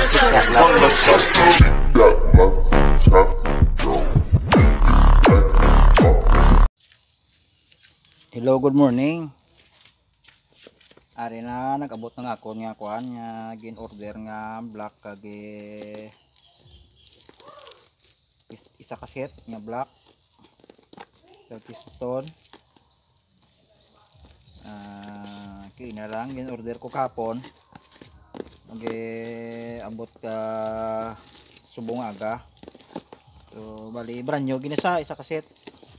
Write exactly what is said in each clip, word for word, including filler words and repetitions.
Hello, good morning. Ari na nag-abot na ako nga kuan nga gin order nga black kage isa ka set nga black piston. Ah, uh, kina lang gin order ko kapon. Magi abot ka subong aga. So bali brand new gina sa isa ka set.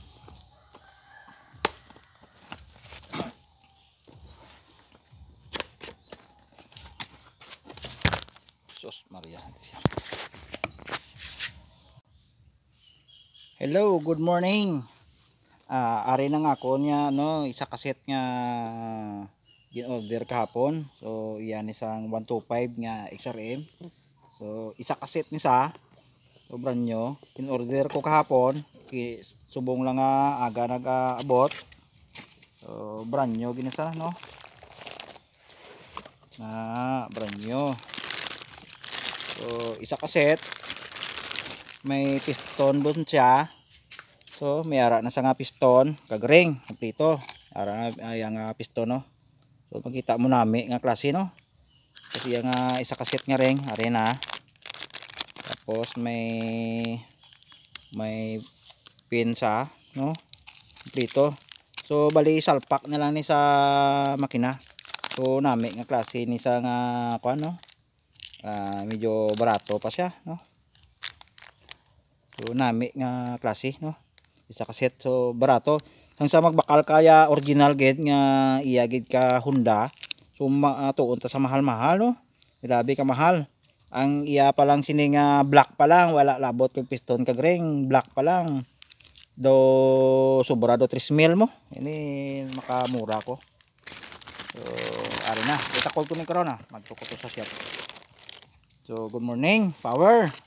Sus Maria. Hello, good morning. Ah, ari na nga ako niya no, isa ka set nga gin-order kahapon. So iyan isang one twenty-five nga X R M. So isa ka set ni sa so brand new. Gin-order ko kahapon. Subong lang nga aga nag-abot. So brand new ginasa no. Na brand new. So isa ka set may piston doon siya. So may ara na sa nga piston kagring kompleto ara ay nga piston no. So makita mo nami nga klase no. Kasi yung uh, isa ka set nga ring ari na. Tapos may may pin sa no kompleto. So bali salpak na lang ni sa makina. So nami nga klase ni sa nga kuan no. Uh, medyo barato pa siya no. So nami nga klase no. Isa ka set so barato. Sang sa magbakal kaya original gid nga iya gid ka Honda. So uh, tuon ta sa mahal-mahal no. Grabe ka mahal. Ang iya pa lang sini nga black pa lang wala labot kag piston kag ring black pa lang. Do sobra do three mil mo. Ini makamura ko. So ari na. Kita call ko ni karon na. Magtuko to sa shop. So good morning, power.